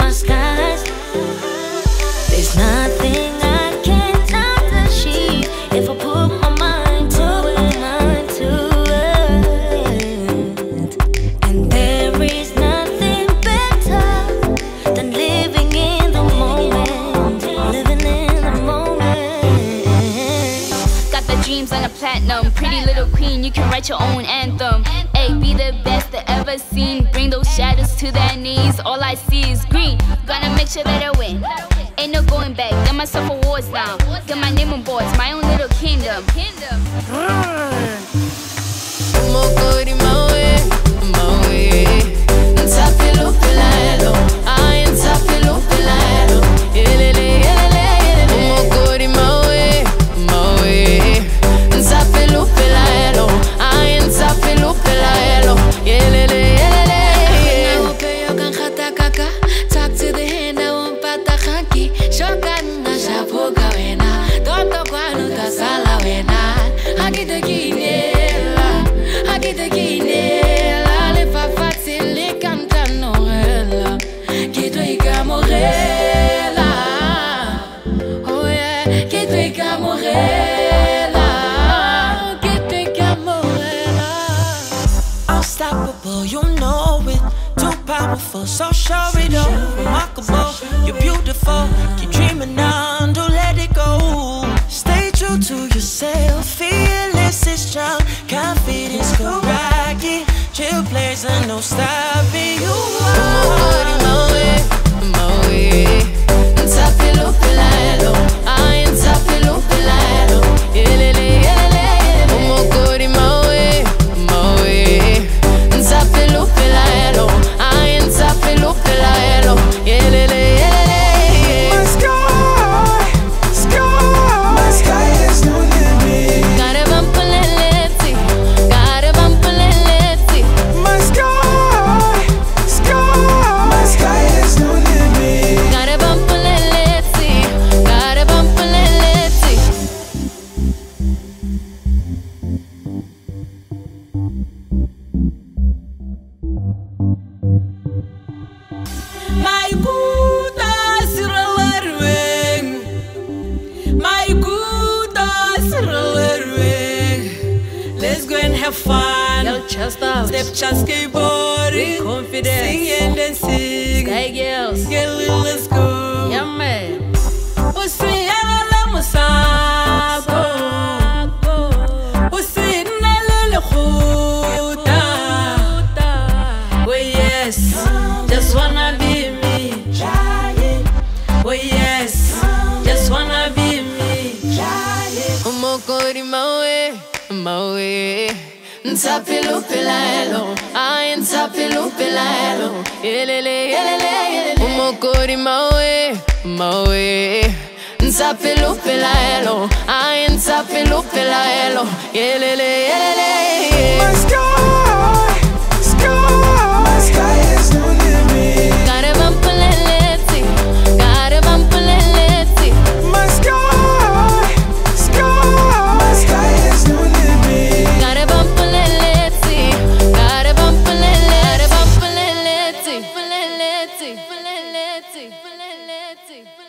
my skies. There's nothing I cannot achieve if I put my mind to it, mind to it. And there is nothing better than living in the moment, living in the moment. Got the dreams on a platinum, pretty little queen, you can write your own anthem. Ay, be the best that ever seen, bring those shadows to their knees. All I see is green, gonna make sure that I win. Ain't no going back, get myself awards now. Get my name on boards, my own little kingdom. Unstoppable, you know it. Too powerful, so sure it all. Remarkable, you're beautiful. Keep dreaming on, don't let it go. Stay true to yourself, fearless is strong. Confidence go rocky. Chill plays and no stopping you. Let's go and have fun. Step chance, skateboarding, confidence, sing and dancing. Sky girls, get little, let's go. yeah man. Oh yes, just wanna be me. Oh yes, just wanna be me. Nsapilupilelo, ay nsapilupilelo, yelele yelele, umokori mawe, mawe. Nsapilupilelo, ay nsapilupilelo, yelele yelele. My sky, my sky is no limit. Gotta bump a leleti, gotta bump a leleti. My sky, my sky is no limit. Let's